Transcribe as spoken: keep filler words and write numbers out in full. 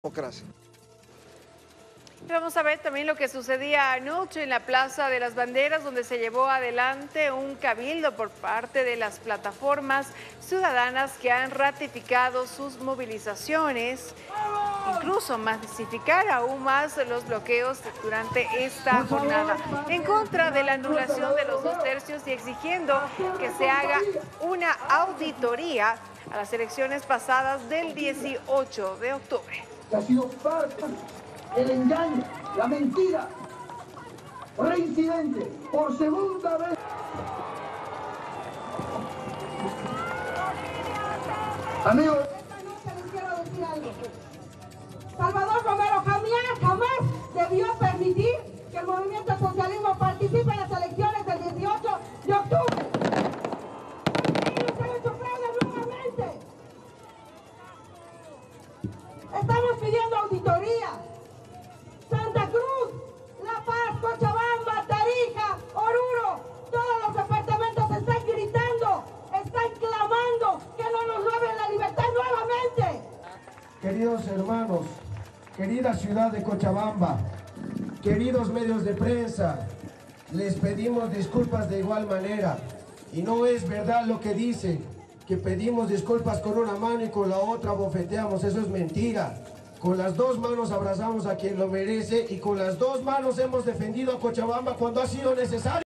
democracia. Vamos a ver también lo que sucedía anoche en la Plaza de las Banderas, donde se llevó adelante un cabildo por parte de las plataformas ciudadanas que han ratificado sus movilizaciones, incluso masificar aún más los bloqueos durante esta jornada, en contra de la anulación de los dos tercios y exigiendo que se haga una auditoría a las elecciones pasadas del dieciocho de octubre. Ha sido parte el engaño, la mentira, reincidente, por segunda vez. Amigos, esta noche les quiero decir algo. Salvador Romero jamás, jamás debió permitir que el movimiento socialismo participe en las elecciones del dieciocho de octubre. Porque ellos han hecho fraude nuevamente. Estamos pidiendo auditoría. Santa Cruz, La Paz, Cochabamba, Tarija, Oruro, todos los departamentos están gritando, están clamando que no nos roben la libertad nuevamente. Queridos hermanos, querida ciudad de Cochabamba, queridos medios de prensa, les pedimos disculpas de igual manera. Y no es verdad lo que dicen, que pedimos disculpas con una mano y con la otra bofeteamos. Eso es mentira. Con las dos manos abrazamos a quien lo merece y con las dos manos hemos defendido a Cochabamba cuando ha sido necesario.